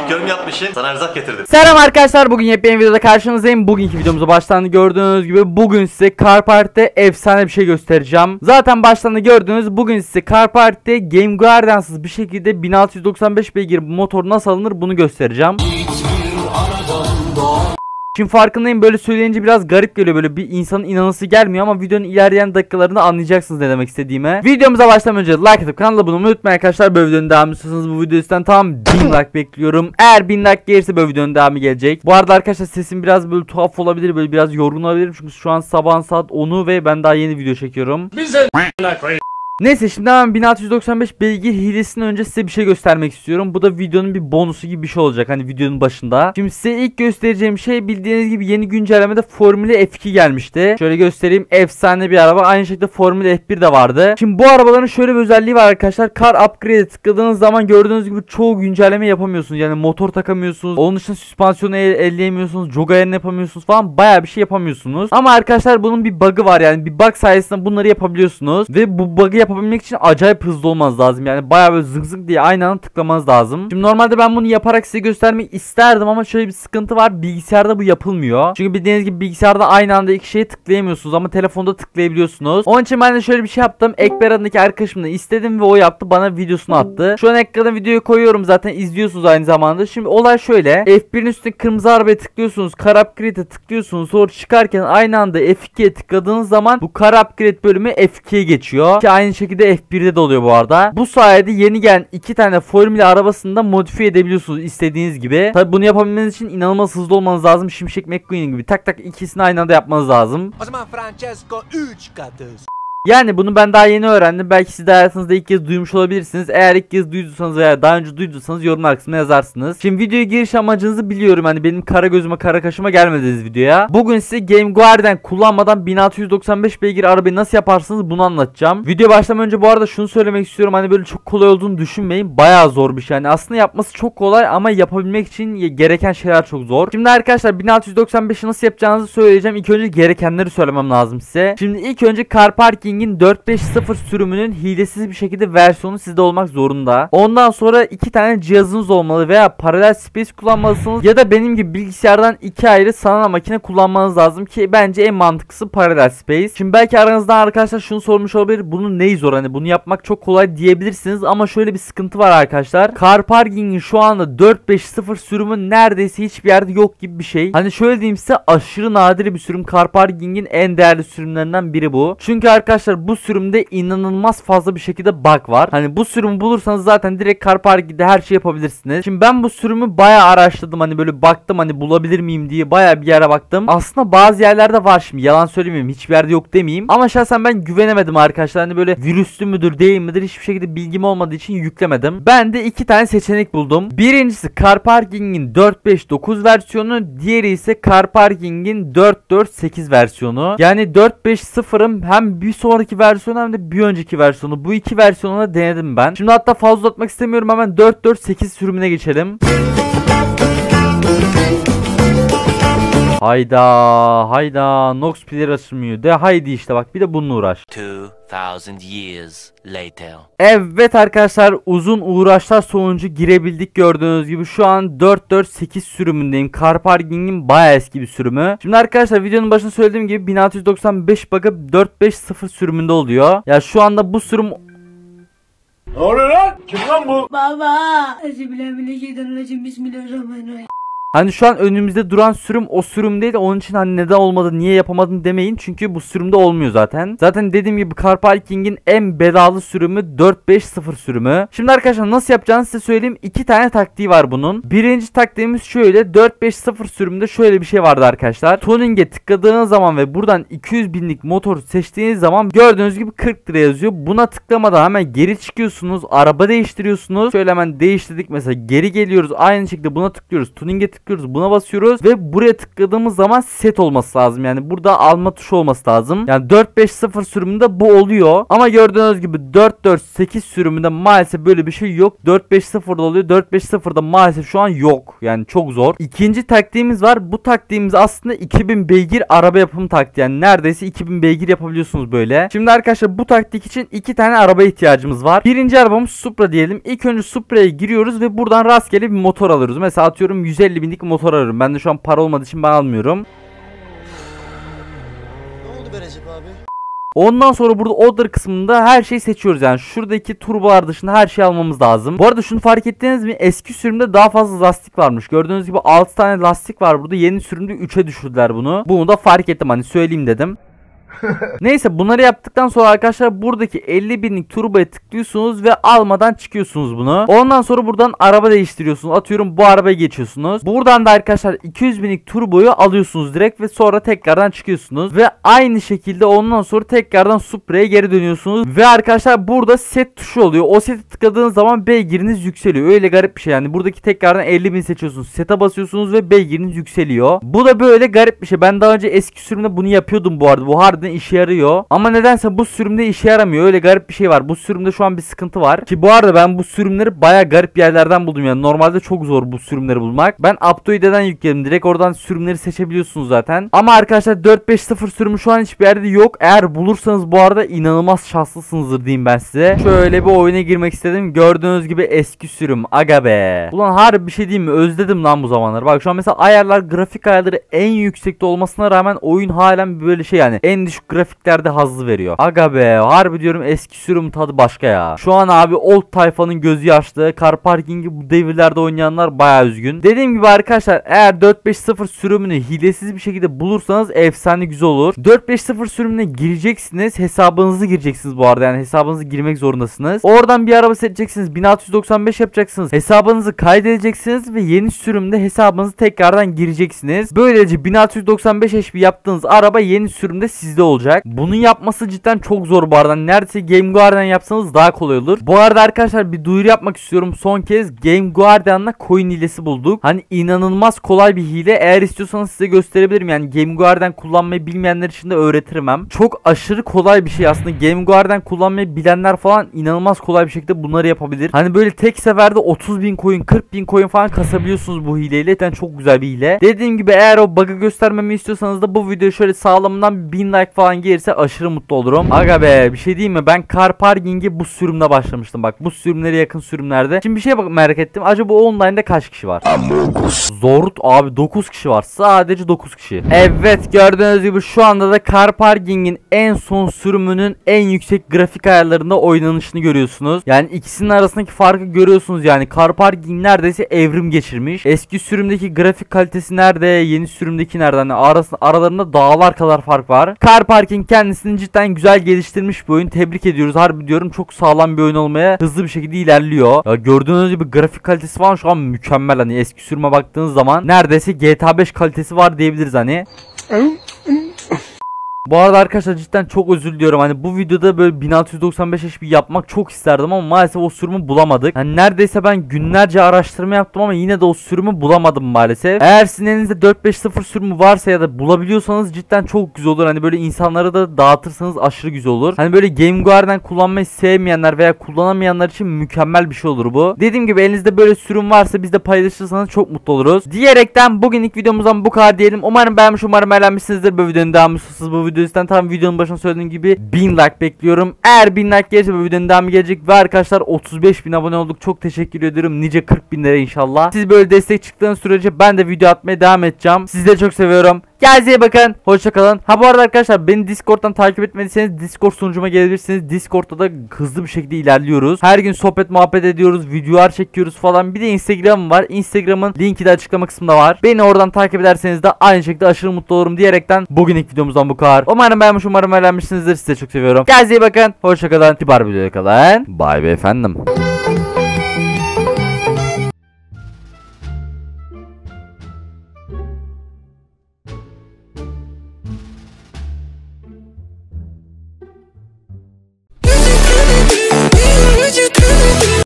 yorum yapmışım. Sana erzak getirdim. Selam arkadaşlar, bugün yepyeni videoda karşınızdayım. Bugünkü videomuza baştan gördüğünüz gibi bugün size Car Party'de efsane bir şey göstereceğim. Zaten baştan da gördünüz, bugün size Car Party'de Game Guardians'ız bir şekilde 1695 beygir motor nasıl alınır bunu göstereceğim. Şimdi farkındayım, böyle söyleyince biraz garip geliyor, böyle bir insanın inanası gelmiyor ama videonun ilerleyen dakikalarında anlayacaksınız ne demek istediğimi. Videomuza başlamadan önce like atıp kanala abone olmayı unutmayın arkadaşlar. Böyle videonun devamı istiyorsanız bu videodan tam 1000 like bekliyorum. Eğer 1000 like gelirse böyle videonun devamı gelecek. Bu arada arkadaşlar sesim biraz böyle tuhaf olabilir, böyle biraz yorgun olabilirim çünkü şu an sabahın saat 10'u ve ben daha yeni video çekiyorum. Neyse, şimdi hemen 1695 beygir hilesinden önce size bir şey göstermek istiyorum. Bu da videonun bir bonusu gibi bir şey olacak, hani videonun başında. Şimdi size ilk göstereceğim şey, bildiğiniz gibi yeni güncellemede Formula F2 gelmişti. Şöyle göstereyim, efsane bir araba. Aynı şekilde Formula F1 de vardı. Şimdi bu arabaların şöyle bir özelliği var arkadaşlar. Car Upgrade'e tıkladığınız zaman gördüğünüz gibi çoğu güncelleme yapamıyorsunuz. Yani motor takamıyorsunuz. Onun dışında süspansiyonu elleyemiyorsunuz. Jog ayarını yapamıyorsunuz falan. Bayağı bir şey yapamıyorsunuz. Ama arkadaşlar bunun bir bug'ı var, yani bir bug sayesinde bunları yapabiliyorsunuz. Ve bu bug'ı yapabilmek için acayip hızlı olmanız lazım. Yani bayağı böyle zık zık diye aynı anda tıklamanız lazım. Şimdi normalde ben bunu yaparak size göstermek isterdim ama şöyle bir sıkıntı var. Bilgisayarda bu yapılmıyor. Çünkü bildiğiniz gibi bilgisayarda aynı anda iki şeye tıklayamıyorsunuz ama telefonda tıklayabiliyorsunuz. Onun için ben de şöyle bir şey yaptım. Ekber adındaki arkadaşımla istedim ve o yaptı. Bana videosunu attı. Şu an ekrana videoyu koyuyorum. Zaten izliyorsunuz aynı zamanda. Şimdi olay şöyle. F1'in üstüne kırmızı arabaya tıklıyorsunuz. Car Upgrade'e tıklıyorsunuz. Sonra çıkarken aynı anda F2'ye tıkladığınız zaman bu Car Upgrade bölümü F2'ye geçiyor. Ki aynı şekilde F1'de de oluyor bu arada. Bu sayede yeni gelen iki tane Formula arabasını da modifiye edebiliyorsunuz istediğiniz gibi. Tabi bunu yapabilmeniz için inanılmaz hızlı olmanız lazım. Şimşek McQueen gibi tak tak ikisini aynı anda yapmanız lazım. O zaman Francesco 3 katı. Yani bunu ben daha yeni öğrendim. Belki siz de hayatınızda ilk kez duymuş olabilirsiniz. Eğer ilk kez duyduysanız veya daha önce duyduysanız yorumlar kısmına yazarsınız. Şimdi videoya giriş amacınızı biliyorum. Hani benim kara gözüme kara kaşıma gelmediniz videoya. Bugün size Game Guardian kullanmadan 1695 beygir arabayı nasıl yaparsınız bunu anlatacağım. Video başlamadan önce bu arada şunu söylemek istiyorum. Hani böyle çok kolay olduğunu düşünmeyin. Bayağı zor bir şey. Yani aslında yapması çok kolay ama yapabilmek için gereken şeyler çok zor. Şimdi arkadaşlar 1695'i nasıl yapacağınızı söyleyeceğim. İlk önce gerekenleri söylemem lazım size. Şimdi ilk önce Car Parking 450 sürümünün hilesiz bir şekilde versiyonu sizde olmak zorunda. Ondan sonra iki tane cihazınız olmalı veya paralel space kullanmalısınız ya da benim gibi bilgisayardan iki ayrı sanal makine kullanmanız lazım ki bence en mantıklısı paralel space. Şimdi belki aranızdan arkadaşlar şunu sormuş olabilir, bunun neyi zor, hani bunu yapmak çok kolay diyebilirsiniz ama şöyle bir sıkıntı var arkadaşlar. Car Parking'in şu anda 450 sürümü neredeyse hiçbir yerde yok gibi bir şey. Hani şöyle diyeyim size, aşırı nadir bir sürüm. Car Parking'in en değerli sürümlerinden biri bu. Çünkü arkadaşlar bu sürümde inanılmaz fazla bir şekilde bug var. Hani bu sürümü bulursanız zaten direkt Car Parking'de her şey yapabilirsiniz. Şimdi ben bu sürümü bayağı araştırdım. Hani böyle baktım, hani bulabilir miyim diye bayağı bir yere baktım. Aslında bazı yerlerde var, şimdi yalan söylemeyeyim, hiçbir yerde yok demeyeyim. Ama şahsen ben güvenemedim arkadaşlar. Hani böyle virüslü müdür değil midir hiçbir şekilde bilgim olmadığı için yüklemedim. Ben de iki tane seçenek buldum. Birincisi Car Parking'in 459 versiyonu. Diğeri ise Car Parking'in 448 versiyonu. Yani 450'ın hem bir sonraki versiyonu hem de bir önceki versiyonu. Bu iki versiyonu da denedim ben. Şimdi hatta fazla uzatmak istemiyorum. Hemen 448 sürümüne geçelim. Hayda Nox piler açılmıyor. De haydi işte bak, bir de bununla uğraş. 2000 years later. Evet arkadaşlar, uzun uğraşlar sonucu girebildik gördüğünüz gibi. Şu an 448 sürümündeyim. Car Parking'in bayağı eski bir sürümü. Şimdi arkadaşlar videonun başında söylediğim gibi 1695 bug'ı 450 sürümünde oluyor. Ya şu anda bu sürüm... Ne oluyor lan? Kim lan bu? Baba. Bismillahirrahmanirrahim. Bismillahirrahmanirrahim. Hani şu an önümüzde duran sürüm o sürüm değil. Onun için hani neden olmadı, niye yapamadın demeyin. Çünkü bu sürümde olmuyor zaten. Zaten dediğim gibi Car Parking'in en bedavalı sürümü 450 sürümü. Şimdi arkadaşlar nasıl yapacağını size söyleyeyim. İki tane taktiği var bunun. Birinci taktiğimiz şöyle. 450 sürümünde şöyle bir şey vardı arkadaşlar. Tuning'e tıkladığınız zaman ve buradan 200 binlik motor seçtiğiniz zaman gördüğünüz gibi 40 lira yazıyor. Buna tıklamadan hemen geri çıkıyorsunuz. Araba değiştiriyorsunuz. Şöyle hemen değiştirdik mesela. Geri geliyoruz. Aynı şekilde buna tıklıyoruz. Tuning'e tıklıyoruz. tıklıyoruz. Buna basıyoruz ve buraya tıkladığımız zaman set olması lazım. Yani burada alma tuşu olması lazım. Yani 4-5-0 sürümünde bu oluyor. Ama gördüğünüz gibi 4-4-8 sürümünde maalesef böyle bir şey yok. 4-5-0'da oluyor. 4-5-0'da maalesef şu an yok. Yani çok zor. İkinci taktiğimiz var. Bu taktiğimiz aslında 2000 beygir araba yapımı taktiği. Yani neredeyse 2000 beygir yapabiliyorsunuz böyle. Şimdi arkadaşlar bu taktik için 2 tane araba ihtiyacımız var. Birinci arabamız Supra diyelim. İlk önce Supra'ya giriyoruz ve buradan rastgele bir motor alıyoruz. Mesela atıyorum 150 binlik motor alıyorum. Ben de şu an para olmadığı için ben almıyorum. Ne oldu be Recep abi? Ondan sonra burada order kısmında her şeyi seçiyoruz. Yani şuradaki turbolar dışında her şeyi almamız lazım. Bu arada şunu fark ettiniz mi? Eski sürümde daha fazla lastik varmış. Gördüğünüz gibi 6 tane lastik var burada. Yeni sürümde 3'e düşürdüler bunu. Bunu da fark ettim, hani söyleyeyim dedim. Neyse, bunları yaptıktan sonra arkadaşlar buradaki 50 binlik turboya tıklıyorsunuz ve almadan çıkıyorsunuz bunu. Ondan sonra buradan araba değiştiriyorsunuz. Atıyorum bu arabaya geçiyorsunuz. Buradan da arkadaşlar 200 binlik turboyu alıyorsunuz direkt ve sonra tekrardan çıkıyorsunuz. Ve aynı şekilde ondan sonra tekrardan Supra'ya geri dönüyorsunuz. Ve arkadaşlar burada set tuşu oluyor. O seti tıkladığınız zaman beygiriniz yükseliyor. Öyle garip bir şey yani. Buradaki tekrardan 50 bin seçiyorsunuz. Sete basıyorsunuz ve beygiriniz yükseliyor. Bu da böyle garip bir şey. Ben daha önce eski sürümde bunu yapıyordum bu arada. Bu harbiden işe yarıyor. Ama nedense bu sürümde işe yaramıyor. Öyle garip bir şey var. Bu sürümde şu an bir sıkıntı var. Ki bu arada ben bu sürümleri baya garip yerlerden buldum. Yani normalde çok zor bu sürümleri bulmak. Ben Aptoide'den yükledim. Direkt oradan sürümleri seçebiliyorsunuz zaten. Ama arkadaşlar 4-5-0 sürümü şu an hiçbir yerde yok. Eğer bulursanız bu arada inanılmaz şanslısınızdır diyeyim ben size. Şöyle bir oyuna girmek istedim. Gördüğünüz gibi eski sürüm. Aga be. Ulan harbi bir şey diyeyim mi? Özledim lan bu zamanlar. Bak şu an mesela ayarlar, grafik ayarları en yüksekte olmasına rağmen oyun halen böyle şey yani. En düşük grafiklerde hazzı veriyor. Aga be, harbi diyorum eski sürüm tadı başka ya. Şu an abi old tayfanın gözü yaşlı. Car Parking'i bu devirlerde oynayanlar bayağı üzgün. Dediğim gibi arkadaşlar eğer 4-5-0 sürümünü hilesiz bir şekilde bulursanız efsane güzel olur. 4-5-0 sürümüne gireceksiniz. Hesabınızı gireceksiniz bu arada. Yani hesabınızı girmek zorundasınız. Oradan bir araba seçeceksiniz. 1695 yapacaksınız. Hesabınızı kaydedeceksiniz ve yeni sürümde hesabınızı tekrardan gireceksiniz. Böylece 1695 HP yaptığınız araba yeni sürümde sizde olacak. Bunun yapması cidden çok zor bu arada. Neredeyse Game Guardian yapsanız daha kolay olur. Bu arada arkadaşlar bir duyuru yapmak istiyorum. Son kez Game Guardian'la coin hilesi bulduk. Hani inanılmaz kolay bir hile. Eğer istiyorsanız size gösterebilirim. Yani Game Guardian kullanmayı bilmeyenler için de öğretirim. Çok aşırı kolay bir şey aslında. Game Guardian kullanmayı bilenler falan inanılmaz kolay bir şekilde bunları yapabilir. Hani böyle tek seferde 30 bin coin, 40 bin coin falan kasabiliyorsunuz bu hileyle. Cidden çok güzel bir hile. Dediğim gibi eğer o bug'ı göstermemi istiyorsanız da bu videoyu şöyle sağlamından 1000 like falan gelirse aşırı mutlu olurum. Aga be, bir şey diyeyim mi? Ben Car Parking'e bu sürümde başlamıştım. Bak bu sürümlere yakın sürümlerde. Şimdi bir şeye bak merak ettim. Acaba online'da kaç kişi var? Zort abi, 9 kişi var. Sadece 9 kişi. Evet, gördüğünüz gibi şu anda da Car Parking'in en son sürümünün en yüksek grafik ayarlarında oynanışını görüyorsunuz. Yani ikisinin arasındaki farkı görüyorsunuz yani. Car Parking neredeyse evrim geçirmiş. Eski sürümdeki grafik kalitesi nerede? Yeni sürümdeki nerede? Hani aralarında dağlar kadar fark var. Car Parking kendisini cidden güzel geliştirmiş bir oyun. Tebrik ediyoruz. Harbi diyorum, çok sağlam bir oyun olmaya hızlı bir şekilde ilerliyor. Ya gördüğünüz gibi grafik kalitesi falan şu an mükemmel. Hani eski sürüme baktığınız zaman neredeyse GTA 5 kalitesi var diyebiliriz hani. Bu arada arkadaşlar cidden çok özür diliyorum. Hani bu videoda böyle 1695 HP yapmak çok isterdim ama maalesef o sürümü bulamadık. Hani neredeyse ben günlerce araştırma yaptım ama yine de o sürümü bulamadım maalesef. Eğer sizin elinizde 4-5-0 sürümü varsa ya da bulabiliyorsanız cidden çok güzel olur. Hani böyle insanlara da dağıtırsanız aşırı güzel olur. Hani böyle Game Guardian kullanmayı sevmeyenler veya kullanamayanlar için mükemmel bir şey olur bu. Dediğim gibi elinizde böyle sürüm varsa bizde paylaşırsanız çok mutlu oluruz. Diyerekten bugünlük videomuzdan bu kadar diyelim. Umarım beğenmiş, umarım eğlenmişsinizdir. Bu videonun devamı susuz bu video yüzden tam videonun başında söylediğim gibi 1000 like bekliyorum. Eğer 1000 like gelirse bu videonun devamı gelecek ve arkadaşlar 35.000 abone olduk. Çok teşekkür ediyorum. Nice 40.000'lere inşallah. Siz böyle destek çıktığınız sürece ben de video atmaya devam edeceğim. Sizleri çok seviyorum. Kendinize iyi bakın. Hoşçakalın. Ha bu arada arkadaşlar beni Discord'dan takip etmediyseniz Discord sunucuma gelebilirsiniz. Discord'da da hızlı bir şekilde ilerliyoruz. Her gün sohbet muhabbet ediyoruz. Videolar çekiyoruz falan. Bir de Instagram var. Instagram'ın linki de açıklama kısmında var. Beni oradan takip ederseniz de aynı şekilde aşırı mutlu olurum diyerekten bugünlük videomuzdan bu kadar. Umarım beğenmiş, umarım eğlenmişsinizdir. Size çok seviyorum. Kendinize iyi bakın. Hoşçakalın. Kibar videoya kalın. Bye be efendim.